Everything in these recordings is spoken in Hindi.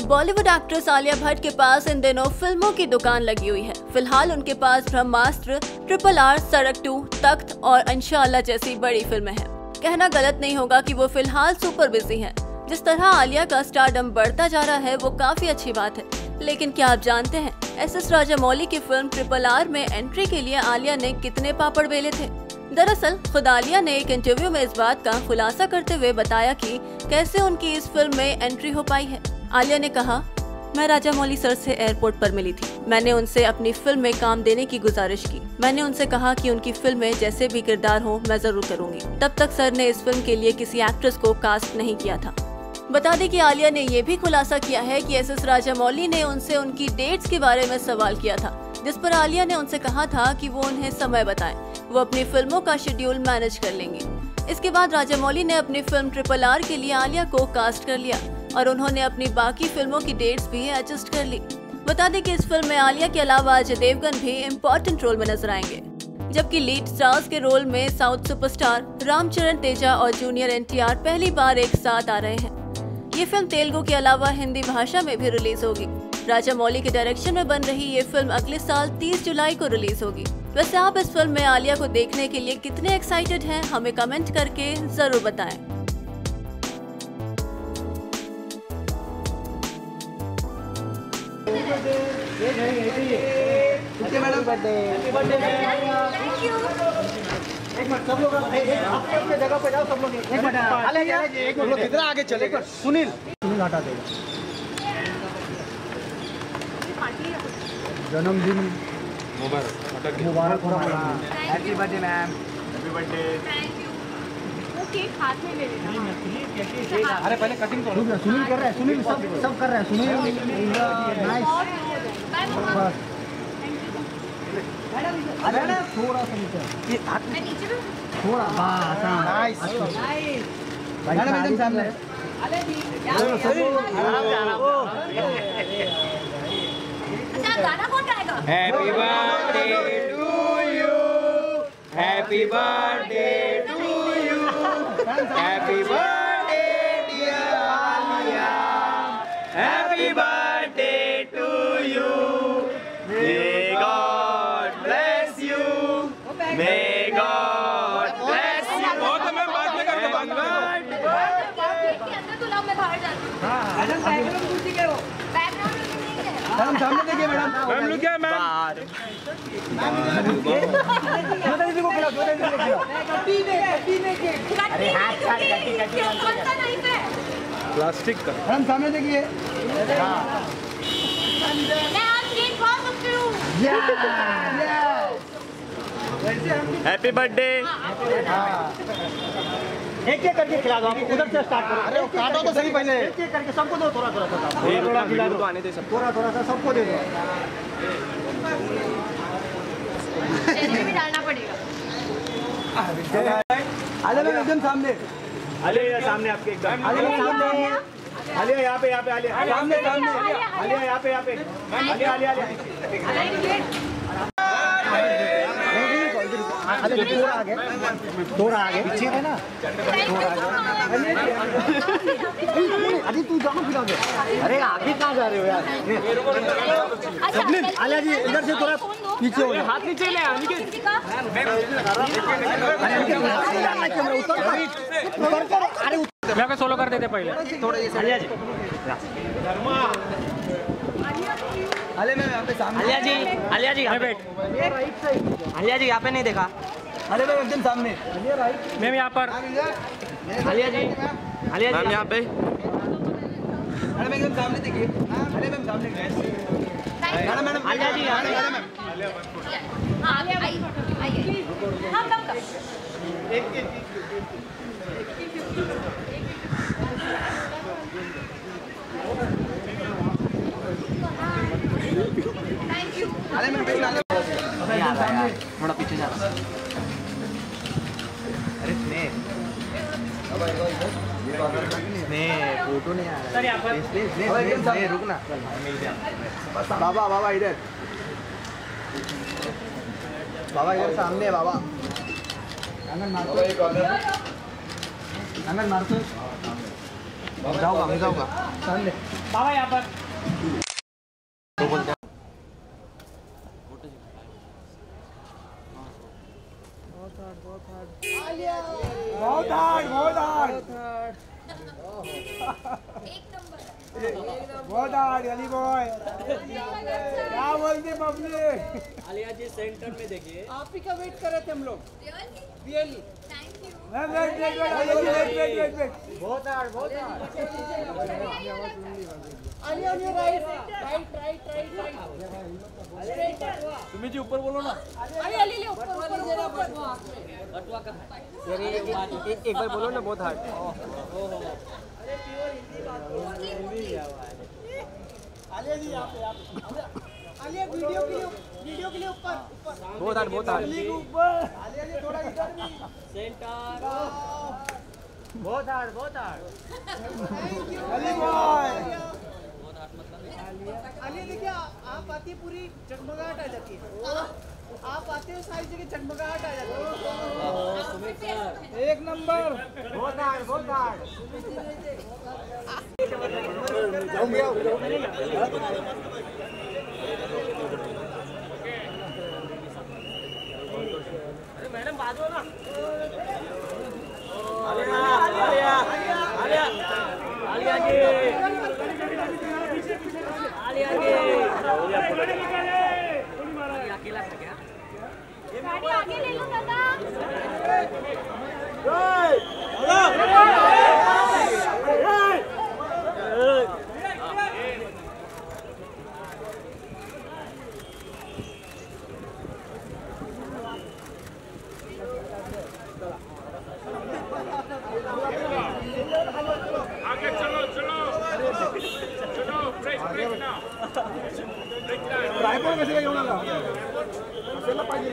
बॉलीवुड एक्ट्रेस आलिया भट्ट के पास इन दिनों फिल्मों की दुकान लगी हुई है। फिलहाल उनके पास ब्रह्मास्त्र, RRR, सड़क 2, तख्त और इंशाअल्लाह जैसी बड़ी फिल्में हैं। कहना गलत नहीं होगा कि वो फिलहाल सुपर बिजी हैं। जिस तरह आलिया का स्टारडम बढ़ता जा रहा है वो काफी अच्छी बात है। लेकिन क्या आप जानते हैं SS राजामौली की फिल्म RRR में एंट्री के लिए आलिया ने कितने पापड़ बेले थे? दरअसल खुद आलिया ने एक इंटरव्यू में इस बात का खुलासा करते हुए बताया कि कैसे उनकी इस फिल्म में एंट्री हो पाई है। आलिया ने कहा, मैं राजामौली सर से एयरपोर्ट पर मिली थी। मैंने उनसे अपनी फिल्म में काम देने की गुजारिश की। मैंने उनसे कहा कि उनकी फिल्म में जैसे भी किरदार हो मैं जरूर करूंगी। तब तक सर ने इस फिल्म के लिए किसी एक्ट्रेस को कास्ट नहीं किया था। बता दें कि आलिया ने ये भी खुलासा किया है कि SS राजामौली ने उनसे उनकी डेट्स के बारे में सवाल किया था, जिस पर आलिया ने उनसे कहा था कि वो उन्हें समय बताएं, वो अपनी फिल्मों का शेड्यूल मैनेज कर लेंगी। इसके बाद राजामौली ने अपनी फिल्म RRR के लिए आलिया को कास्ट कर लिया और उन्होंने अपनी बाकी फिल्मों की डेट्स भी एडजस्ट कर ली। बता दें कि इस फिल्म में आलिया के अलावा अजय देवगन भी इम्पोर्टेंट रोल में नजर आएंगे, जबकि लीड स्टार्स के रोल में साउथ सुपरस्टार रामचरण तेजा और जूनियर NTR पहली बार एक साथ आ रहे हैं। ये फिल्म तेलुगु के अलावा हिंदी भाषा में भी रिलीज होगी। राजामौली के डायरेक्शन में बन रही ये फिल्म अगले साल 30 जुलाई को रिलीज होगी। वैसे आप इस फिल्म में आलिया को देखने के लिए कितने एक्साइटेड हैं, हमें कमेंट करके जरूर बताएं। एक मिनट सब लोग अपने जगह पे जाओ। सब लोग एक मिनट कितना आगे चले। सुनील हटा देगा। जन्मदिन मुबारक हो। Happy birthday ma'am. Happy birthday. Thank you. वो केक हाथ में ले लेना। अरे पहले कटिंग करो। सुनील कर रहा है। सुनील सब कर रहा है। सुनील नाइस। बस अरे थोड़ा सा नीचे। ये हाथ में नीचे थोड़ा। बस नाइस नाइस। मैडम एकदम सामने। अरे जी आराम से आराम। अच्छा गाना कौन गाएगा? Happy birthday to you. Happy birthday to you. Happy birthday dear Alia. Happy birthday to you. May God bless you. बहुत मैं बात में करके बात के अंदर तो लाओ मैं बाहर जाती हूँ। हाँ मैडम बैकग्राउंड कुर्सी के हो। बैकग्राउंड नहीं है। मैडम सामने देखिए मैडम लुक है मैम। मैडम जी को खिलाओ। कटी में अरे हाथ काट कटी बनता नहीं पे प्लास्टिक का। मैडम सामने देखिए। हाँ मैं आज केक खा सकती हूँ। Happy birthday. एक एक करके खिला दो। आप उधर से स्टार्ट करो। अरे काटो तो सही पहले। एक एक करके सबको दो। थोड़ा थोड़ा खिला दो। आने दे सब। थोड़ा सा सबको दे दो। जैसे भी डालना पड़ेगा। आलिया मैम एकदम सामने। आलिया सामने आपके एकदम। आलिया सामने। आलिया यहाँ पे आलिया सामने आलिया यहाँ पे आलिया थोड़ा आगे पीछे है ना। अरे तू जाओ फिर आगे। अरे आगे कहाँ जा रहे हो यार? आलिया जी इधर से थोड़ा पीछे हो। हाथ नीचे ले मैं सोलो कर देते पहले थोड़ा। आलिया जी आलिया मैम यहाँ पे सामने। आलिया जी यहाँ पे बैठ। आलिया जी यहाँ पे नहीं देखा। अरे मैम एकदम सामने। मैम यहाँ पर। आलिया जी मैम यहाँ पे। अरे मैम एकदम सामने देखिए। अरे मैम सामने। मैडम आलिया जी यहाँ पे। थोड़ा पीछे जा। अरे स्नेह फोटो नहीं आ रहा है। स्नेह रुक ना। बाबा इधर। बाबा इधर सामने है। बाबा आंगन मारतो। जाऊंगा सामने। बाबा यहाँ पर। बहुत हार्ड बहुत हार्ड अली बॉय। क्या बोलते पब्लिक? आलिया जी सेंटर में देखिए। आप ही का वेट कर रहे थे हम लोग। Really thank you. वेट। बहुत हार्ड आलिया ने राइट। तुम्ही जी ऊपर बोलो ना। अली ऊपर बटुआ का है। एक बार बोलो ना। बहुत हार्ड। आलिया जी यहाँ पे आलिया वीडियो के लिए ऊपर बहुत हार्ड ऊपर आलिया जी थोड़ा इधर भी सेंटर। बहुत हार्ड अली बॉय। आलिया देखिए आप आती है पूरी जगमगाहट आ जाती है। आप आते हो सारी जगह जगमगाहट आ जाती है। एक नंबर। बहुत हार्ड अरे मैडम बाजू ना। आलिया जी अकेला था क्या? गाड़ी आगे ले लो दादा। आगे चलो ब्रेक ना रायपुर कैसे घेऊन आला असेला पाहिजे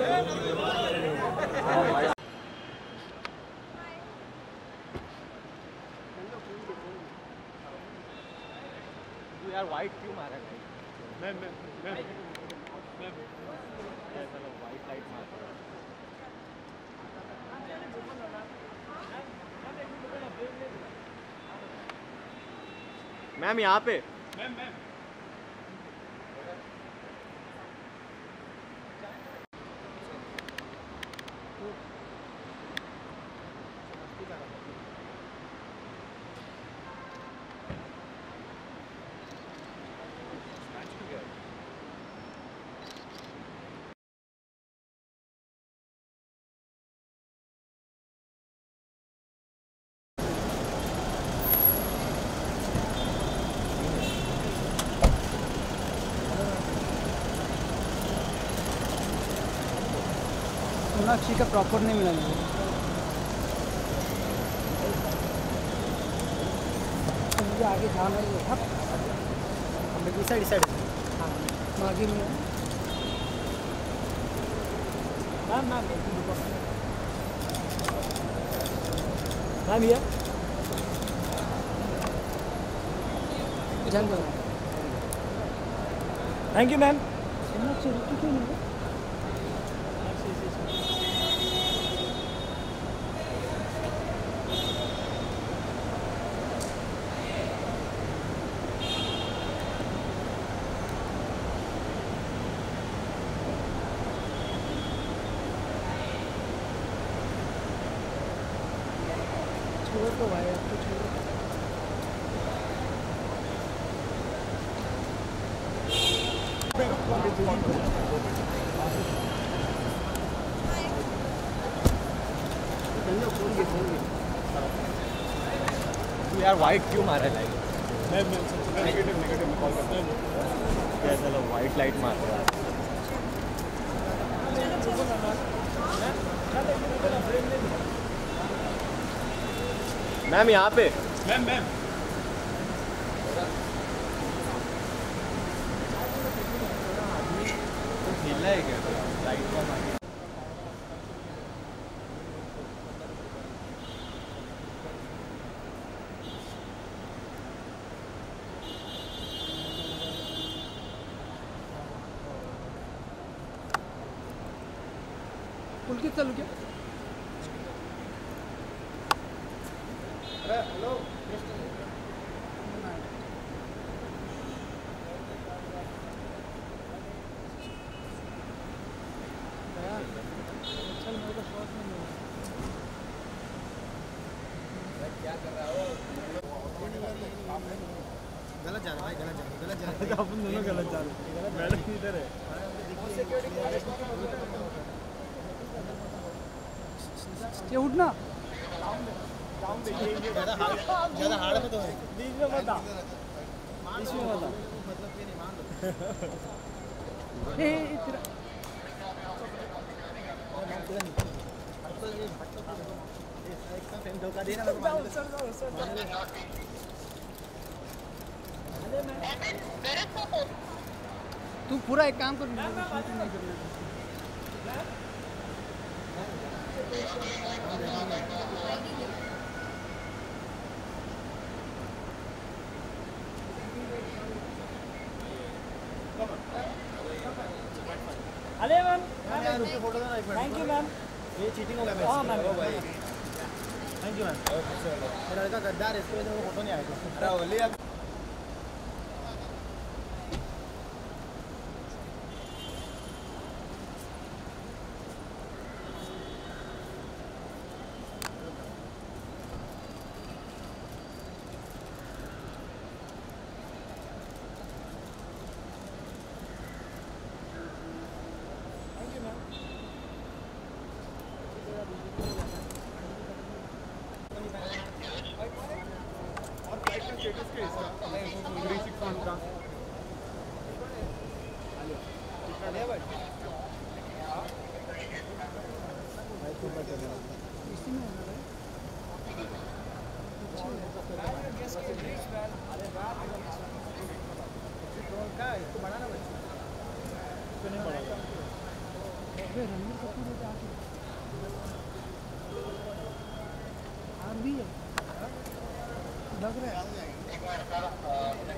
तू यार वाइट क्यों मारा भाई? मैं चलो वाइट लाइट मार। मैम यहाँ पे। मैम सोनाक्षी का प्रॉपर नहीं मिला मुझे। मुझे आगे जाना है। डिसाइड हाँ आगे में मैम ये जंगल। Thank you ma'am. सोनाक्षी रुकी क्यों नहीं? छोड़ दो भाई आपको छोड़ दो। तू यार वाइट क्यों मारा लाइट? मैं नेगेटिव में कॉल करता हूँ। क्या चलो वाइट लाइट मार रहा है। मैम यहाँ पे। मैम खेलना है क्या? लाइट का मार। पुलकित चालू क्या? हेलो गलत जा रहा भाई, गलत जा रहा अपन दोनों गलत जा रहे हैं। मैडम इधर है। ये उठना ज़्यादा हार्ड में तो है। बीच में मत आ। इसमें बता मतलब ये नहीं मान लो तेरा धोखा देना तू पूरा एक काम कर अरे मैम फोटो देना एक मिनट थैंक यू मैम ये चीटिंग हो गया हाँ मैम थैंक यू मैम मेरा लड़का गद्दार है, इसकी वजह से वो फोटो नहीं आएगा अरे ओली अब और फ्लाइट का स्टेटस क्या है इसका? 361 का। इसको बढ़ाना बच्चे इसको नहीं पड़ा। रणबीर कपूर भी है लग रहा है